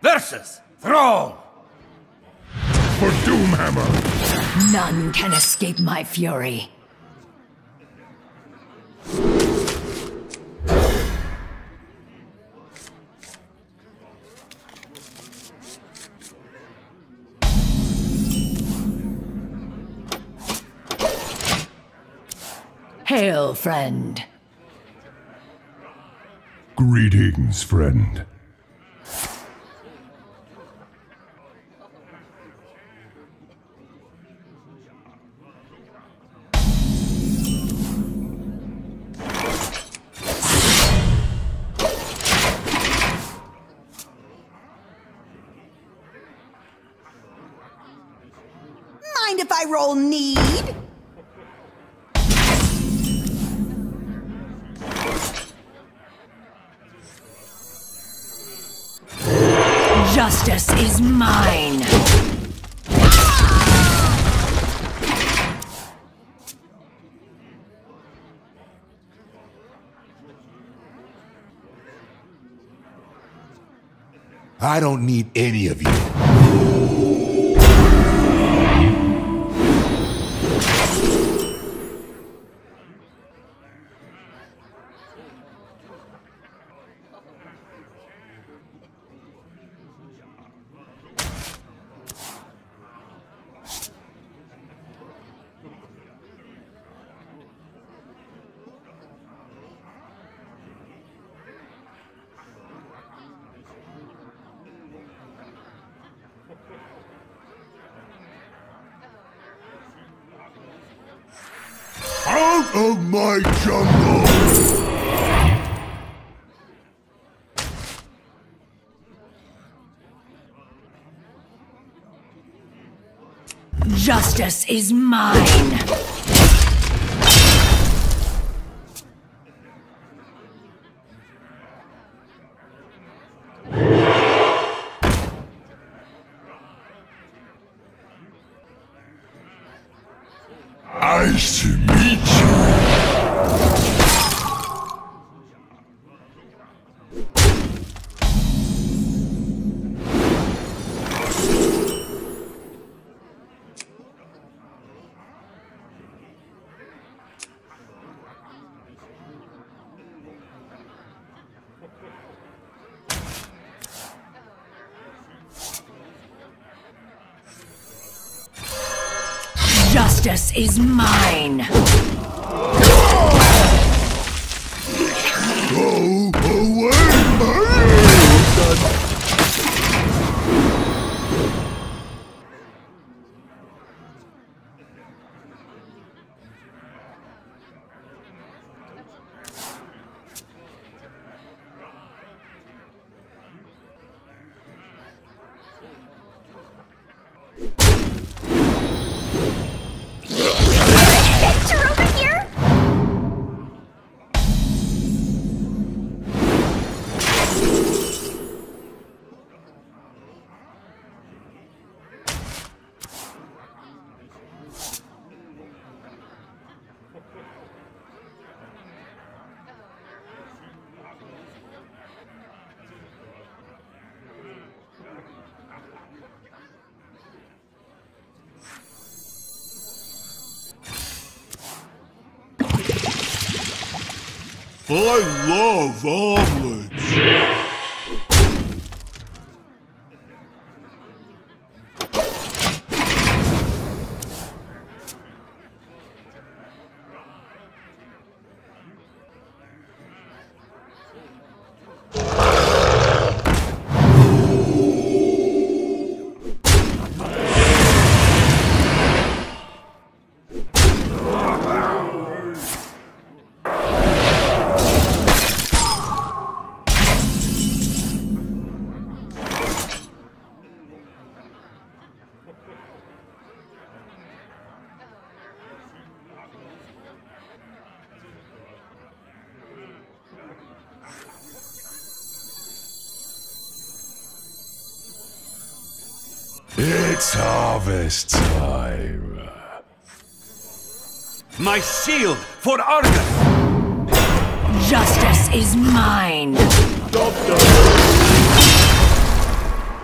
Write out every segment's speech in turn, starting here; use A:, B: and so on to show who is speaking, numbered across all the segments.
A: versus Thrall.
B: For Doomhammer!
C: None can escape my fury. Hail, friend.
B: Greetings, friend.
D: Mind if I roll need?
C: Justice is mine.
E: I don't need any of you. Out of my jungle!
C: Justice is mine.
B: Nice to meet you.
C: Justice is mine.
B: Go away!
E: I love omelets.
B: It's harvest time.
A: My shield for Argus!
C: Justice is mine.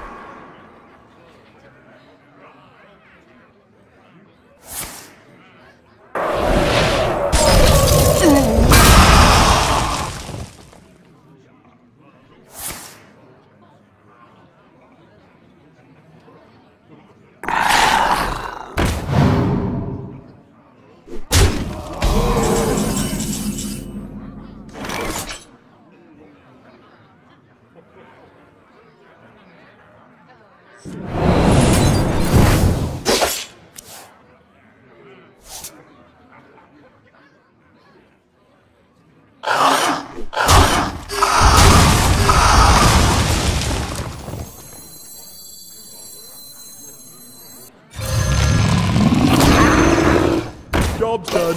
F: Job's done.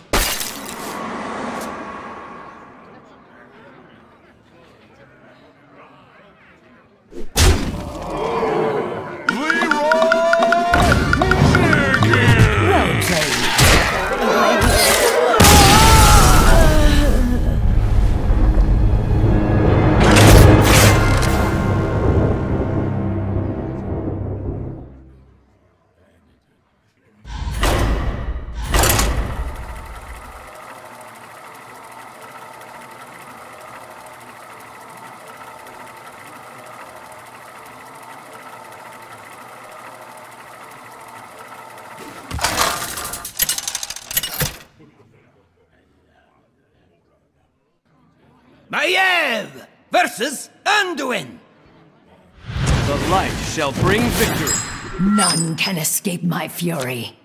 A: Maiev versus Anduin.
G: The light shall bring victory.
C: None can escape my fury.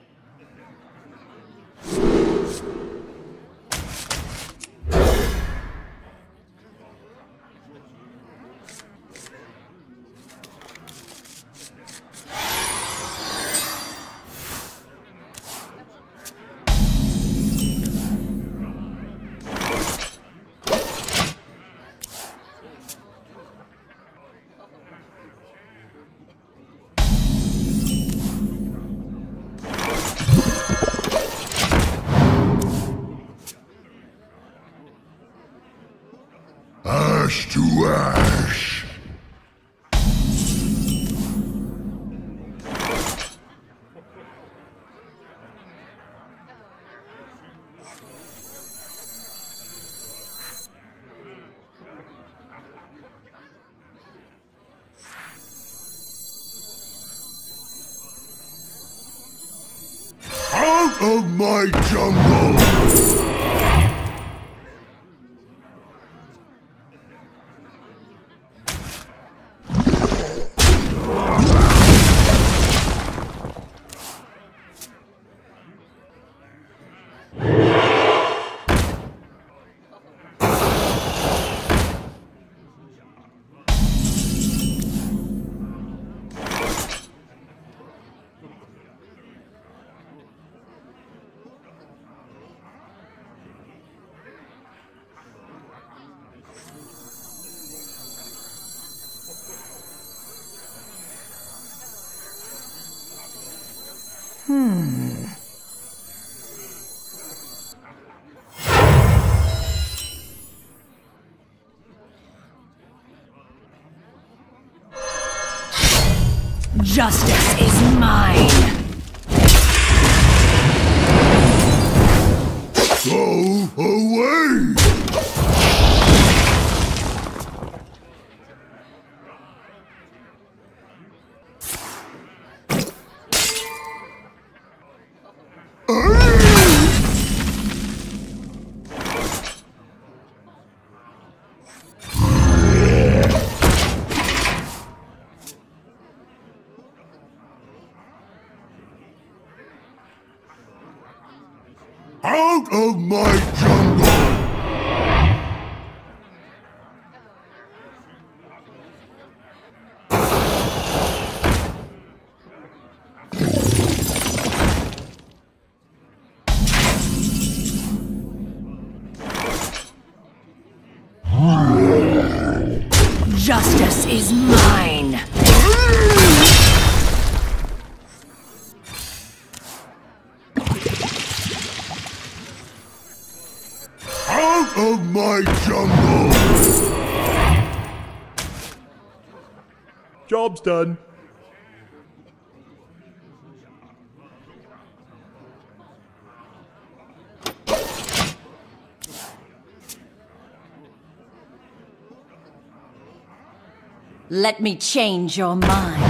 B: Ash to ash. Out of my jungle!
C: Justice is mine.
B: Go away! Out of my jungle!
C: Justice is mine.
B: Out of my jungle!
F: Job's done.
C: Let me change your mind.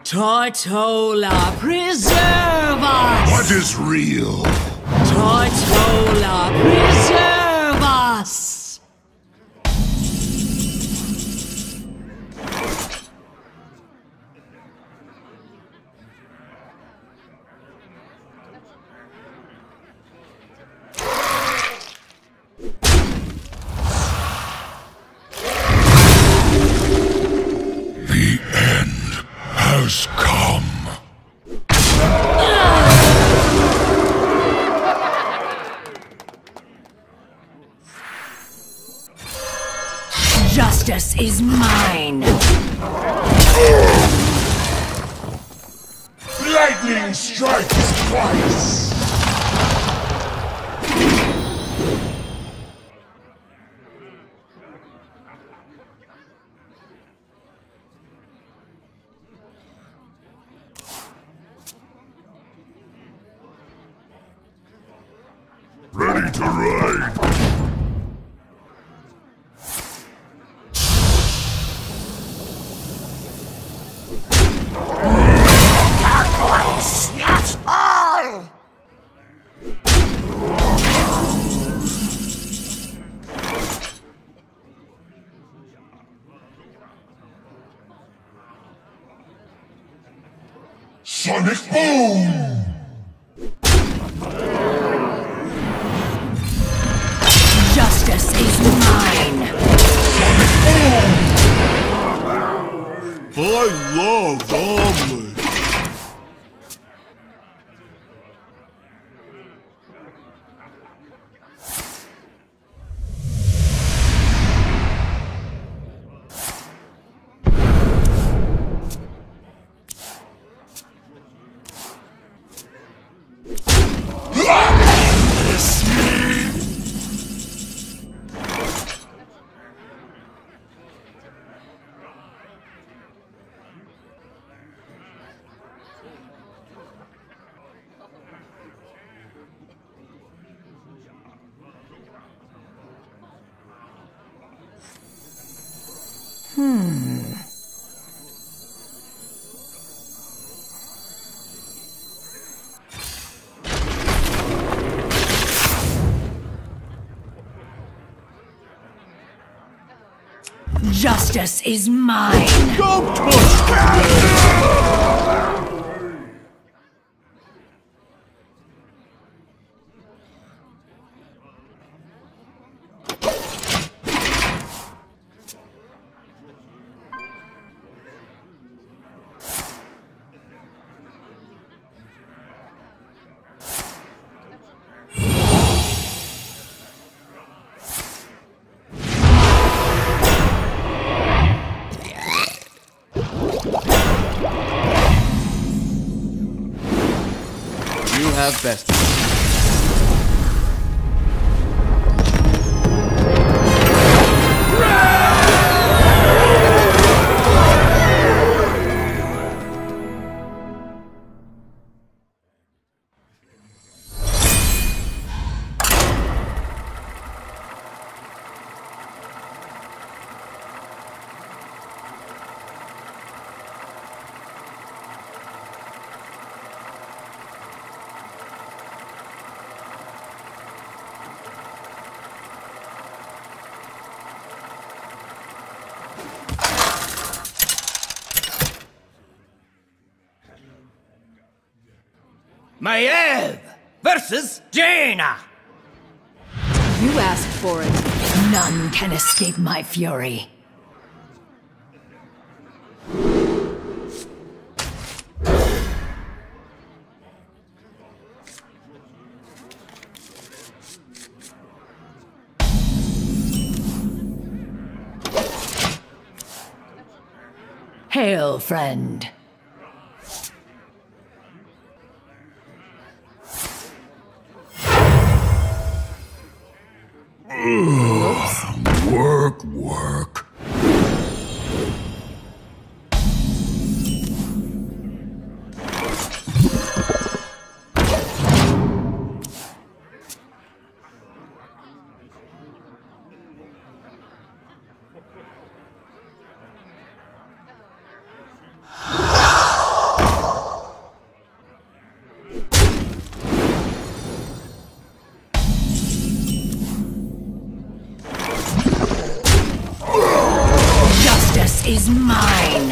C: Tortola, preserve us!
B: What is real?
C: Tortola, preserve us!
B: The end has come.
C: Justice is mine!
B: Lightning strikes twice. Ready to ride. Snatch all! Sonic Boom!
C: Justice is mine!
E: I love omelets.
C: Justice is mine!
E: Don't touch
G: You have best.
A: Maiev versus Jaina!
C: You asked for it. None can escape my fury. Hail, friend.
B: Work.
C: is mine!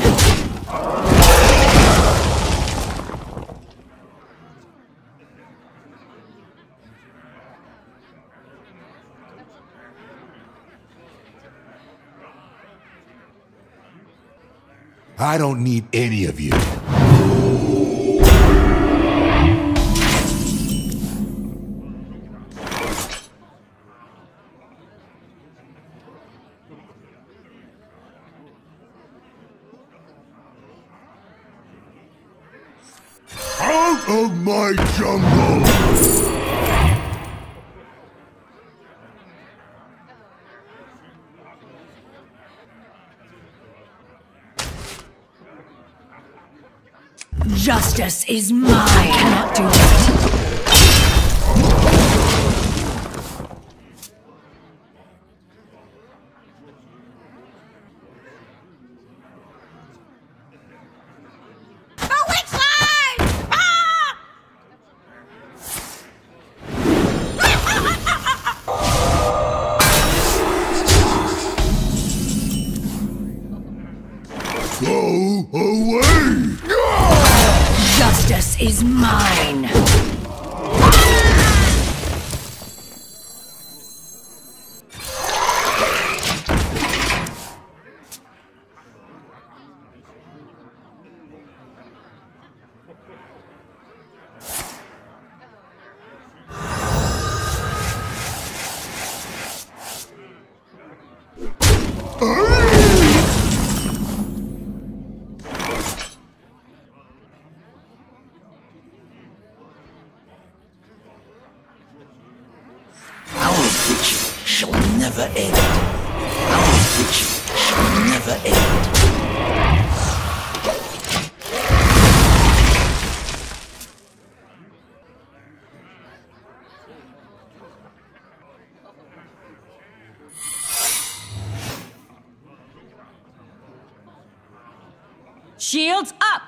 B: I don't need any of you. Out of my jungle!
C: Justice is mine! I cannot do that.
B: Go away!
C: Justice is mine!
A: Our vigil shall never end. Our vigil shall never end.
C: Shields up!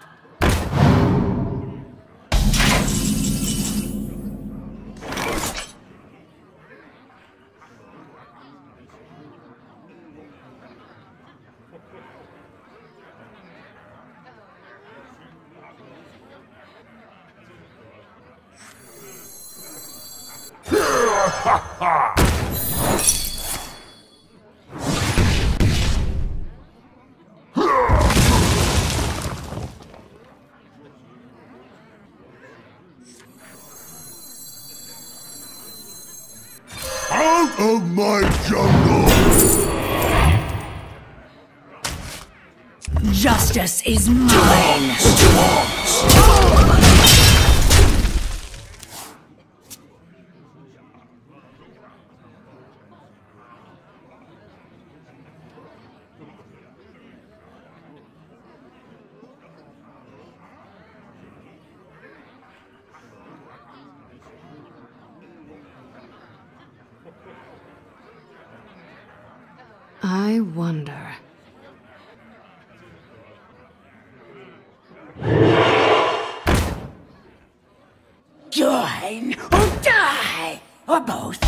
B: Out of my jungle!
C: Justice is mine! I wonder...
A: Join or die, or both.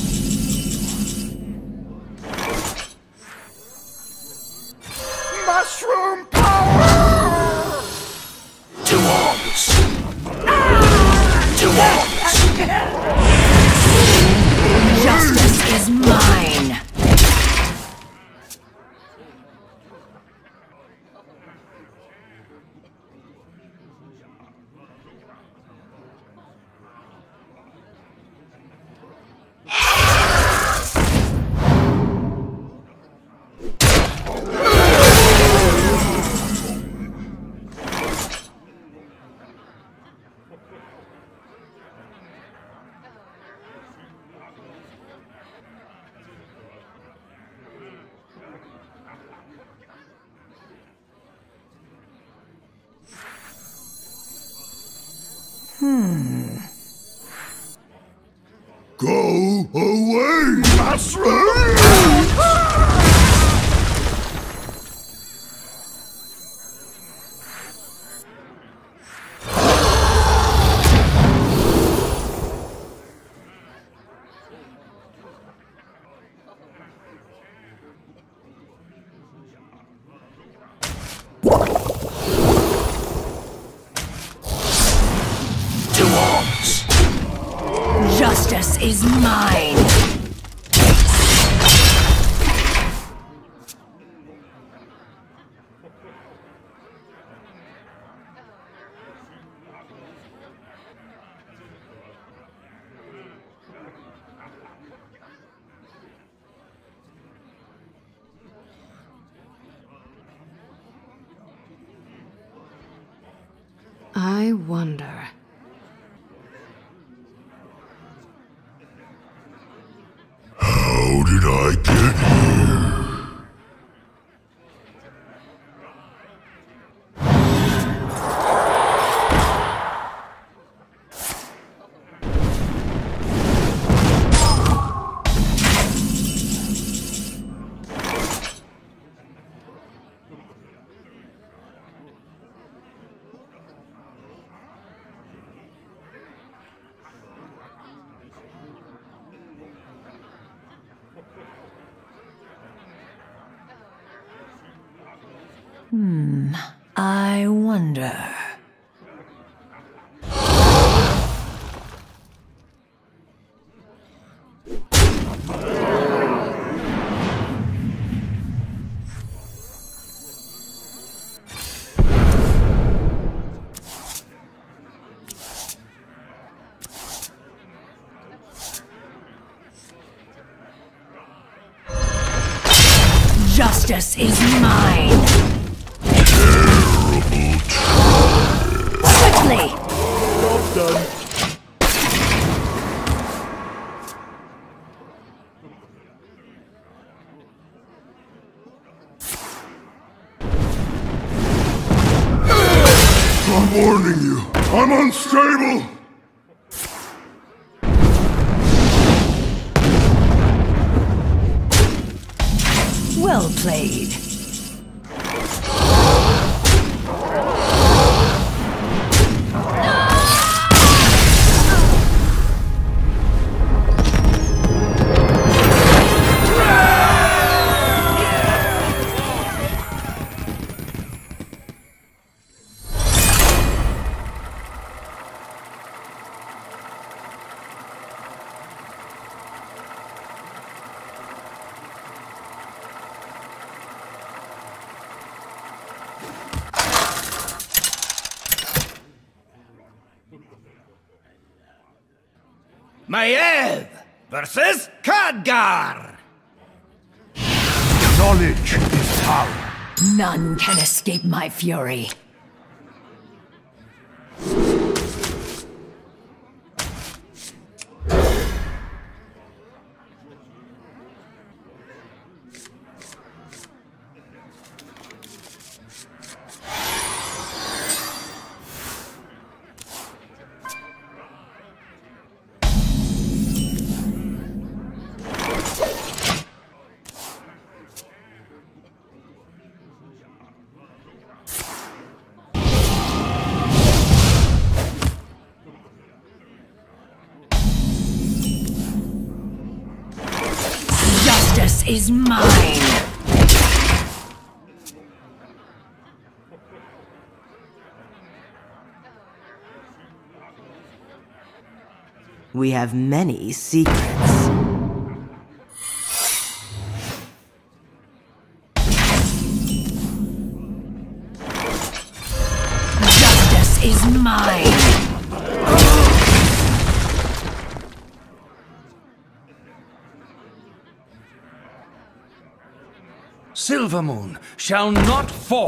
B: Mushroom power!
A: To arms. To arms.
C: Justice is mine!
B: Go away, mushroom!
A: To arms!
C: Justice is mine! I wonder...
B: How did I get here?
C: I wonder... Justice is mine! Quickly!
F: Job's done.
B: I'm warning you. I'm unstable.
C: Well played.
A: Maiev versus Khadgar!
B: Knowledge is power.
C: None can escape my fury. Justice is mine!
H: We have many secrets.
C: Justice is mine!
A: Silvermoon shall not fall!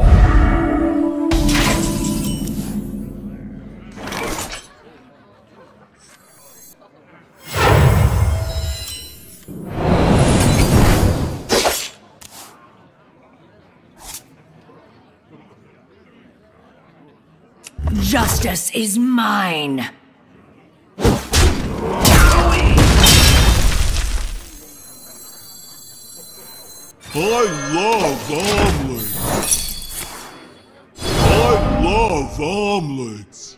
C: Justice is mine!
E: I love omelets. I love omelets.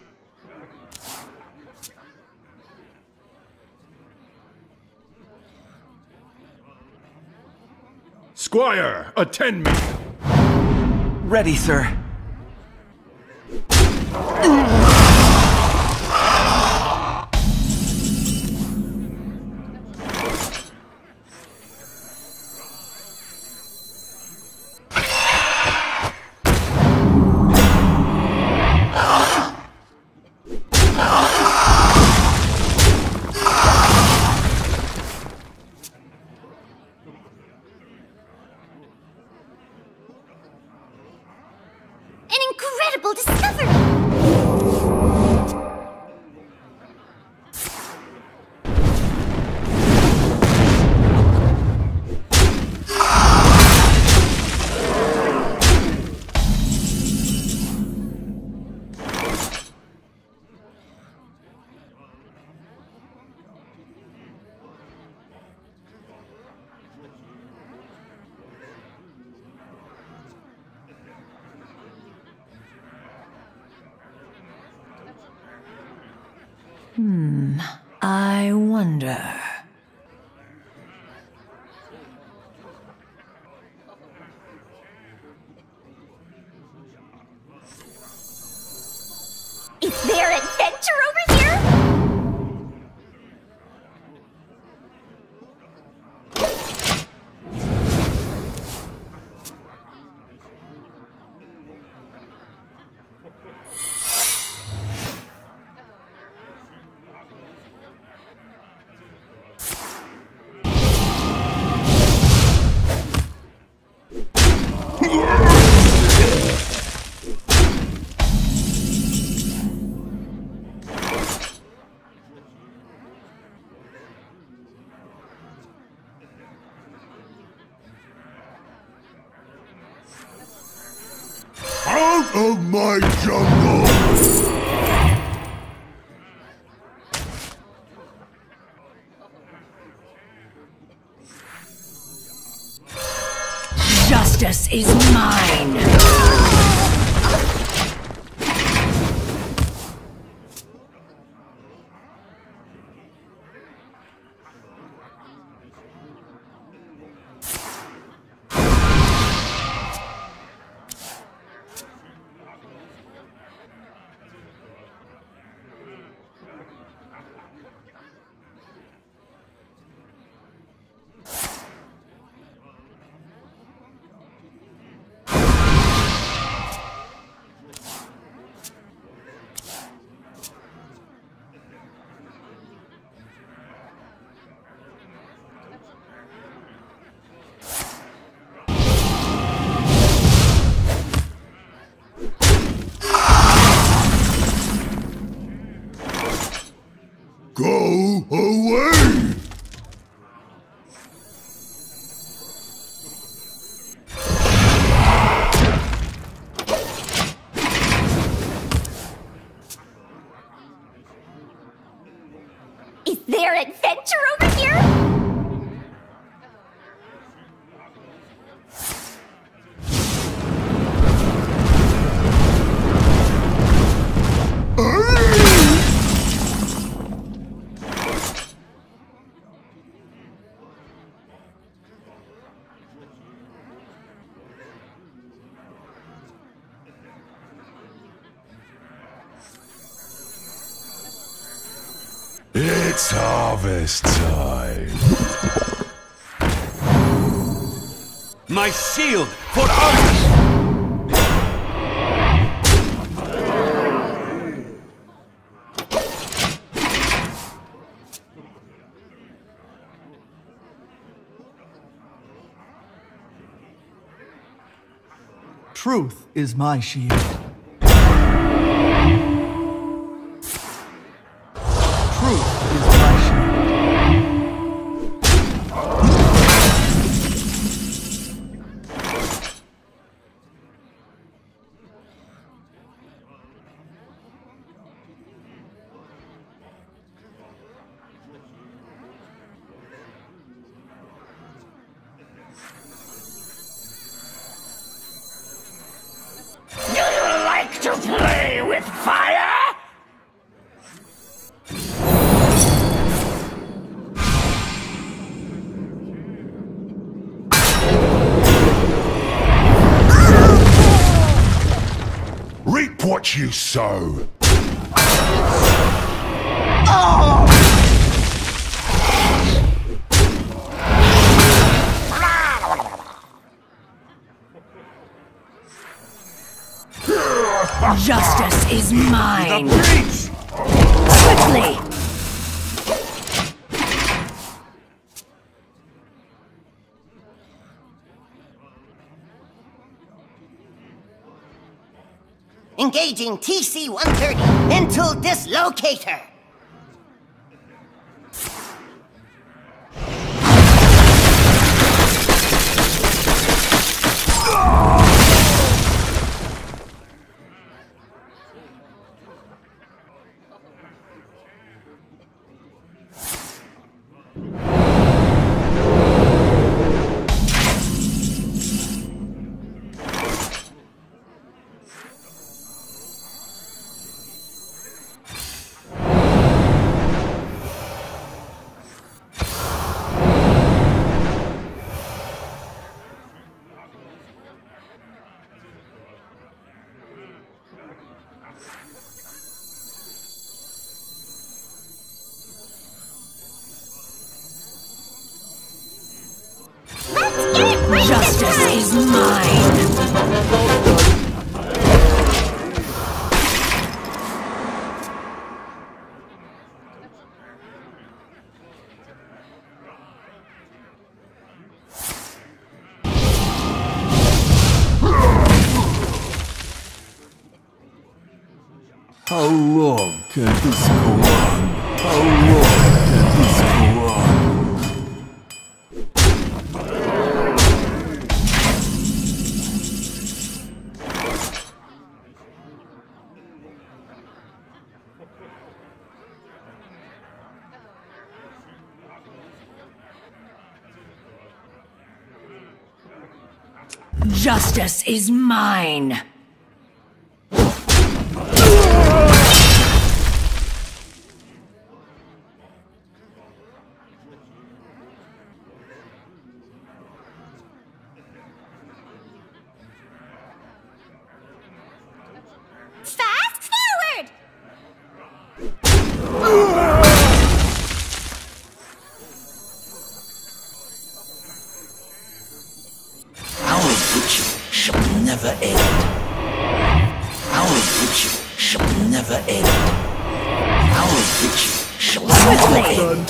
F: Squire, attend me.
A: Ready, sir.
I: incredible discovery!
C: I wonder.
I: Is there adventure over here?
B: Out of my jungle!
C: Justice is mine!
B: Go away!
I: Is there adventure over here?
B: It's harvest time.
G: My shield for others!
J: Truth is my shield. Truth is my shield.
A: Do you like to play with fire?
B: Reap what you sow.
C: Justice is mine!
G: The breach!
C: Quickly!
K: Engaging TC-130 into dislocator.
C: Justice is mine!
J: How long can this go on? How long can this go on?
C: Justice is mine!
I: Fast forward!
A: Our vigil shall never end. Our vigil shall never end. Our vigil shall never end.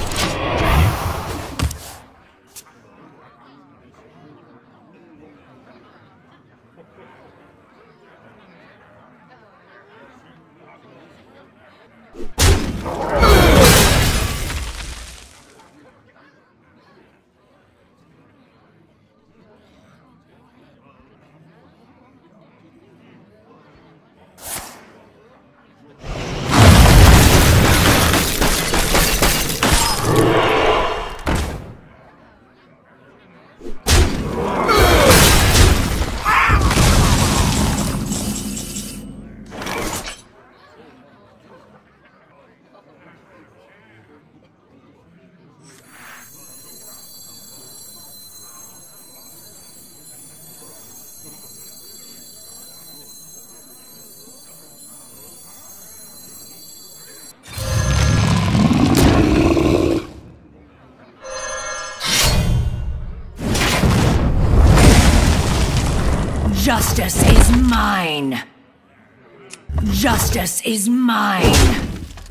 C: Justice is mine! Justice is mine!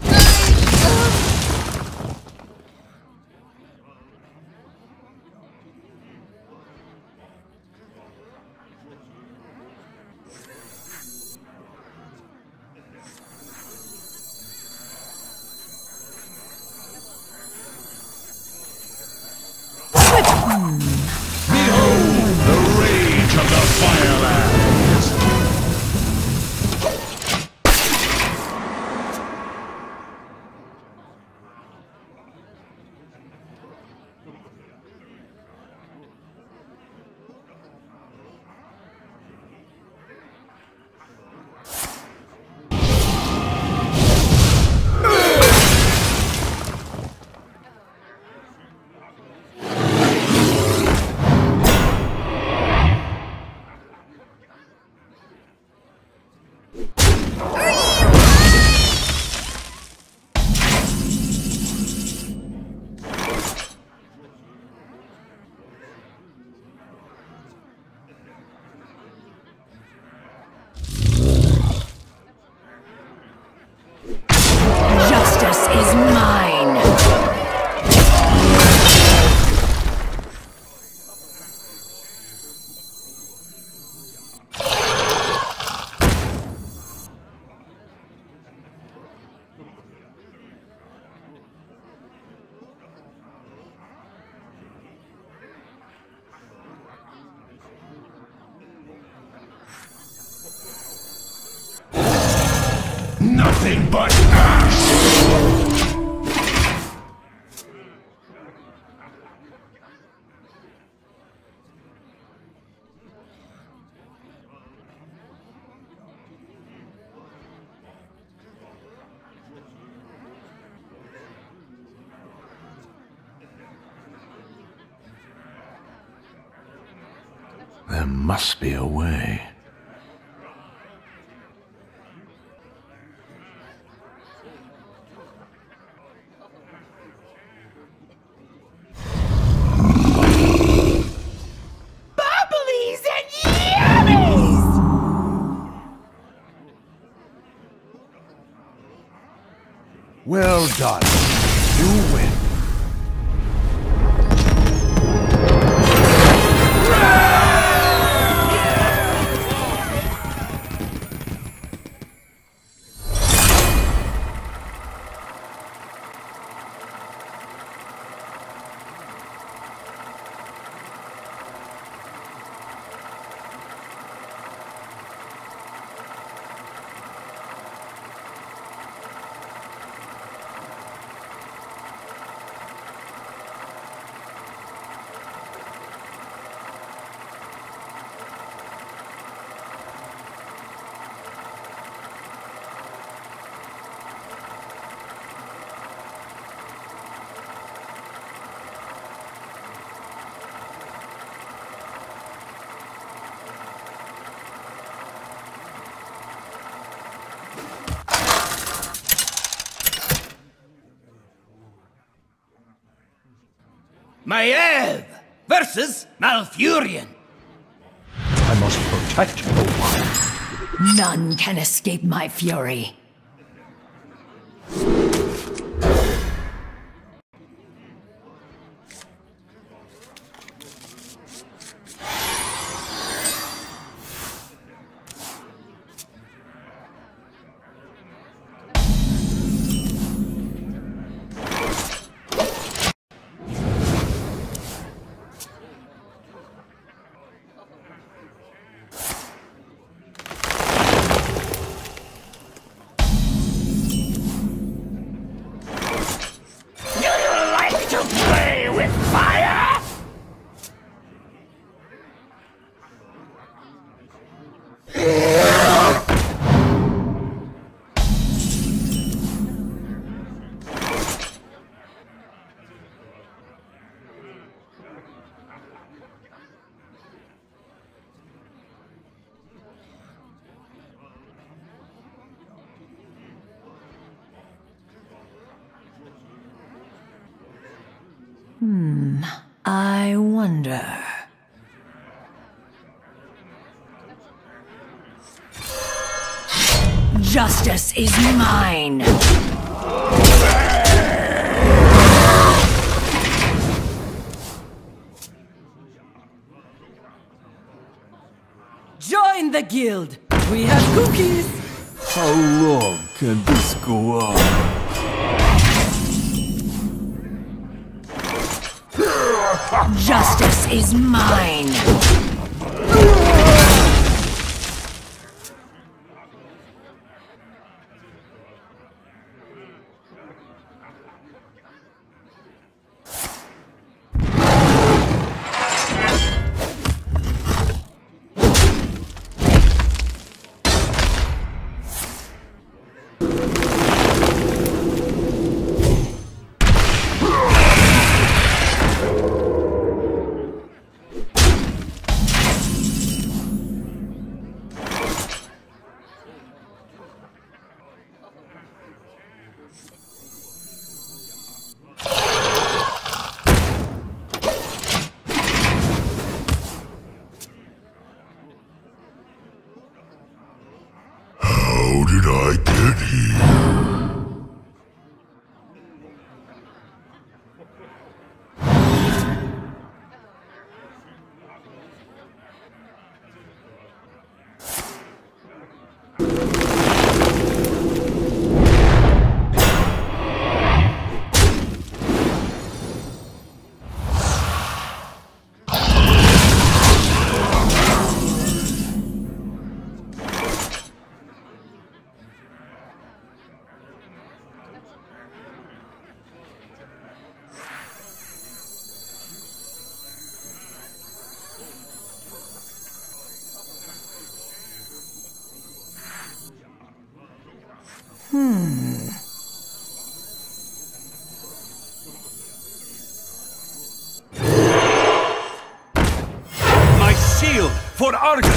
B: Behold the rage of the Firelands! Nothing but ash!
J: There must be a way.
A: Bubblies and yummies!
J: Well done. You win.
A: Maiev versus Malfurion.
F: I must protect the One.
C: None can escape my fury. I wonder. Justice is mine! Join the guild! We have cookies!
J: How long can this go on?
C: Justice is mine!
E: How did I get here?
G: My shield for Argus!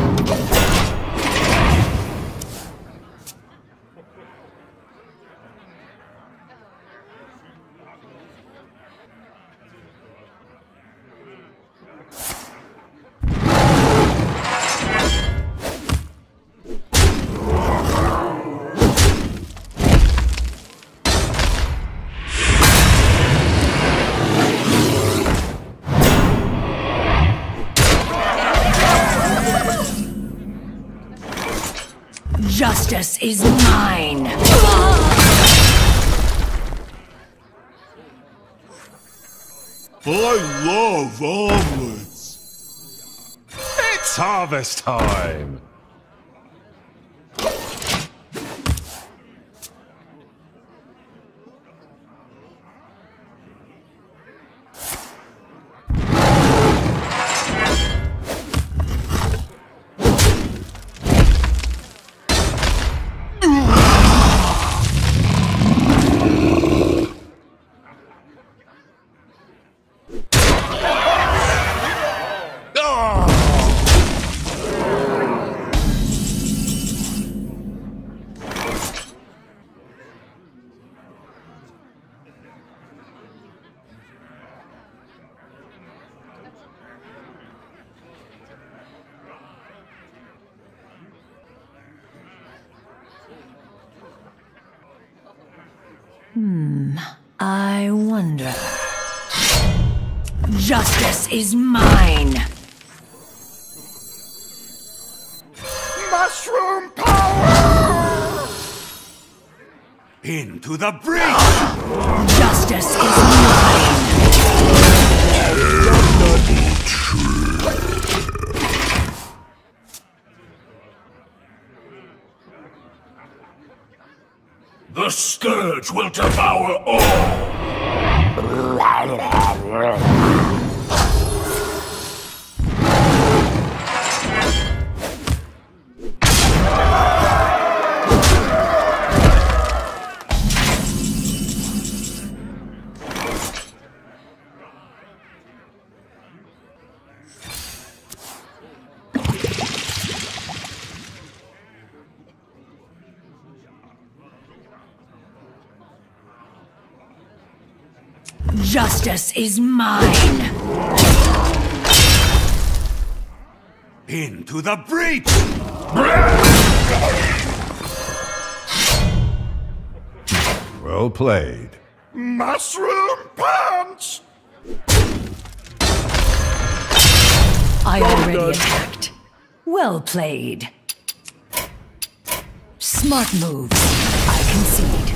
C: Justice is mine!
E: I love omelets.
B: It's harvest time!
C: I wonder. Justice is mine!
A: Mushroom power!
G: Into the breach!
C: Justice is mine!
B: The scourge will devour all!
C: Justice is mine!
G: Into the breach!
B: Well played.
A: Mushroom punch!
C: I already attacked. Well played. Smart moves. I concede.